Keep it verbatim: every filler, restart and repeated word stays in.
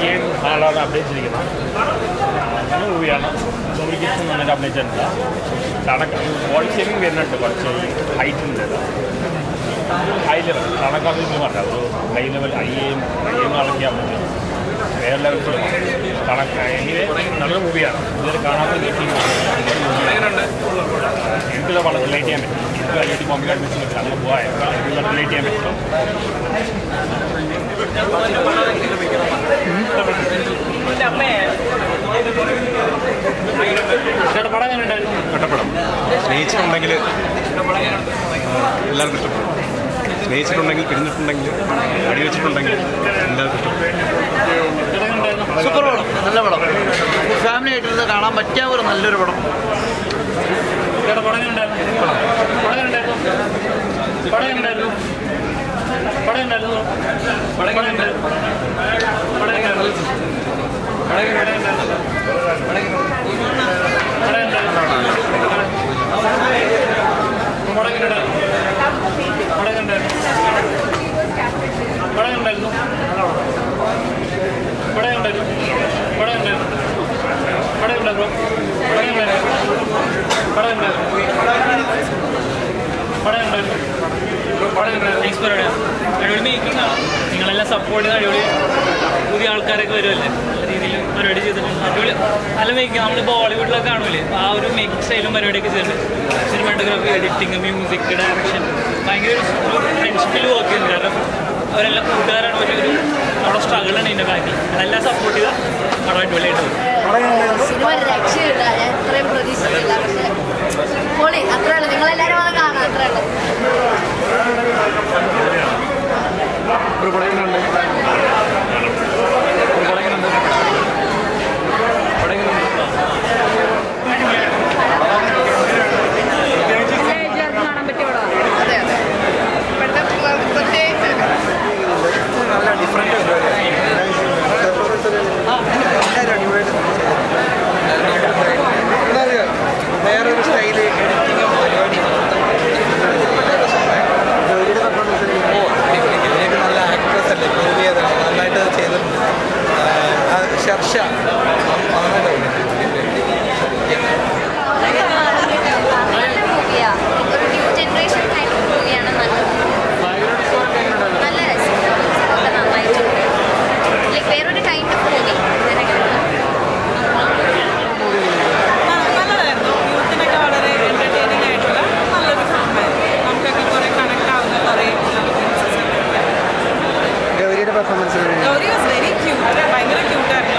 M ആളാണ് അഭിനയിച്ചിരിക്കുന്നത്. നല്ല മൂവിയാണ്. മൂവിക്ക് നന്നായിട്ട് അഭിനയിച്ചിട്ടില്ല. കണക്ക് ബോഡി ഷേമിങ് വരുന്നുണ്ട്, കുറച്ച് ഹൈറ്റ് ഉണ്ട്. ഹൈ ലെവൽ കണക്കാക്കി ഫിലിമല്ല, ഒരു high level I M I M കളക്കാൻ പറ്റും. വേറെ ലെവൽ ഫിലിമാണ്. കണക്ക് എങ്ങനെ നല്ല മൂവിയാണ്. ഇതുവരെ കാണാത്ത എനിക്കിത് വളരെ റിലേറ്റ് ചെയ്യാൻ പറ്റും. എനിക്ക് വലിയ കോമിക്കായിട്ട് മിസ് പറ്റില്ല. അങ്ങനെ പോയാൽ എനിക്ക് റിലേറ്റ് ചെയ്യാൻ പറ്റും. കട്ടപ്പടം സ്നേഹിച്ചിട്ടുണ്ടെങ്കിൽ എല്ലാവർക്കും ഇഷ്ടപ്പെടും. സ്നേഹിച്ചിട്ടുണ്ടെങ്കിൽ പിരിഞ്ഞിട്ടുണ്ടെങ്കിൽ അടിവെച്ചിട്ടുണ്ടെങ്കിൽ എല്ലാവർക്കും ഇഷ്ടപ്പെടും. സൂപ്പർ പടം, നല്ല പടം. ഫാമിലി ആയിട്ടുള്ളത് കാണാൻ പറ്റിയ ഒരു നല്ലൊരു പടം. അടിപൊളി മേക്കിംഗ് ആണ്. നിങ്ങളെല്ലാം സപ്പോർട്ട് ചെയ്ത് അടിപൊളി പുതിയ ആൾക്കാരൊക്കെ വരുമല്ലേ, നല്ല രീതിയിൽ പരിപാടി ചെയ്തിട്ടുണ്ട്. അടിപൊളി നല്ല മേക്കിംഗ്. നമ്മൾ ബോളിവുഡിലൊക്കെ കാണൂലേ, ആ ഒരു മേക്കിംഗ് സ്റ്റൈലും പരിപാടിയൊക്കെ ചെയ്തിട്ടുണ്ട്. സിനിമാറ്റോഗ്രാഫി, എഡിറ്റിംഗ്, മ്യൂസിക്, ഡയറക്ഷൻ ഭയങ്കര ഒരു ഫ്രണ്ട്ഷിപ്പിൽ വർക്ക് ചെയ്യുന്നുണ്ട്. കാരണം അവരെല്ലാം കൂട്ടുകാരാണ്. ഒരു അവിടെ സ്ട്രഗിളാണ് ഇതിൻ്റെ ബാക്കിൽ. അതെല്ലാം സപ്പോർട്ട് ചെയ്താൽ അവിടെ അടിപൊളിയായിട്ട് വരും. സിനിമ രക്ഷയില്ല, ഞാൻ ഇത്രയും പ്രതീക്ഷിച്ചില്ല. പക്ഷേ പൊളി, അത്രേ ഉള്ളൂ. നിങ്ങളെല്ലാവരും അത് കാണാം, അത്രേ ഉള്ളൂ. വേറൊരു സ്റ്റൈല് എഡിറ്റിംഗ് പരിപാടി നല്ല ആക്ട്രസ് അല്ലേ, മൂവി അതാണ് നന്നായിട്ട് ചെയ്തിട്ടുണ്ട്. ഷർഷ നന്നായിട്ട് ഒരു ന്യൂ ജനറേഷൻ ടൈപ്പ് മൂവിയാണ്. നല്ലത്, നല്ല രസം, നന്നായിട്ടുണ്ട്. ലൈക്ക് വേറൊരു കൈൻഡ് ഓഫ് മൂവി. നല്ലതായിരുന്നു. യൂത്തിനൊക്കെ വളരെ എൻ്റർടൈനിങ് ആയിട്ടുള്ള നല്ലൊരു ഫിലിമായിരുന്നു. നമുക്കൊക്കെ കുറേ കണക്ട് ആവുന്ന കുറേ ഗൗരിയുടെ performance Gauri was very cute, ഭയങ്കര ക്യൂട്ടായിരുന്നു.